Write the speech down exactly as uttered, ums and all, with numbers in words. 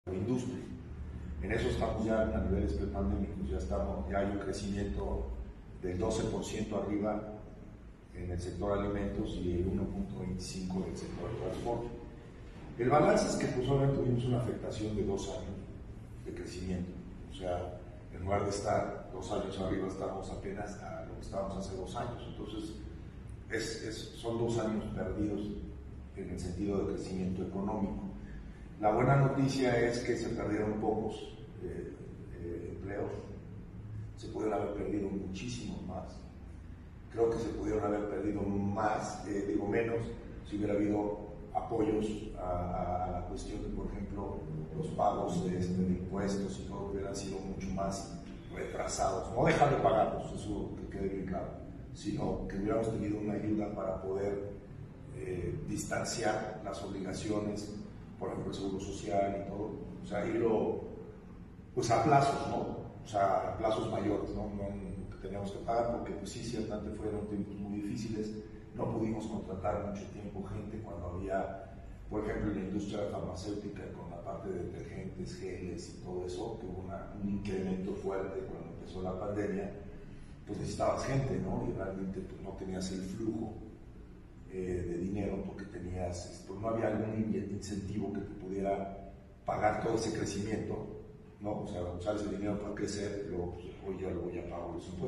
industria. En eso estamos ya a niveles prepandémicos, ya, estamos, ya hay un crecimiento del doce por ciento arriba en el sector alimentos y el uno punto veinticinco por ciento del sector de transporte. El balance es que pues, obviamente tuvimos una afectación de dos años de crecimiento, o sea, en lugar de estar dos años arriba, estamos apenas a lo que estábamos hace dos años, entonces es, es, son dos años perdidos en el sentido de crecimiento económico. La buena noticia es que se perdieron pocos eh, eh, empleos, se pudieron haber perdido muchísimos más. Creo que se pudieron haber perdido más, eh, digo menos, si hubiera habido apoyos a, a la cuestión de, por ejemplo, los pagos de, este, de impuestos y todo hubieran sido mucho más retrasados. No dejar de pagarlos, eso que quede bien claro, sino que hubiéramos tenido una ayuda para poder eh, distanciar las obligaciones, por ejemplo, el seguro social y todo, o sea, irlo pues a plazos, ¿no? O sea, a plazos mayores, ¿no? No que teníamos que pagar, porque pues sí, ciertamente fueron tiempos muy difíciles, no pudimos contratar mucho tiempo gente cuando había, por ejemplo, en la industria farmacéutica, con la parte de detergentes, geles y todo eso, que hubo una, un incremento fuerte cuando empezó la pandemia, pues necesitabas gente, ¿no? Y realmente pues, no tenías el flujo eh, de dinero porque tenías, pues, no había algún incentivo que te pudiera pagar todo ese crecimiento, ¿no? O sea, usar ese dinero para crecer, pero pues, hoy ya lo voy a pagar los impuestos.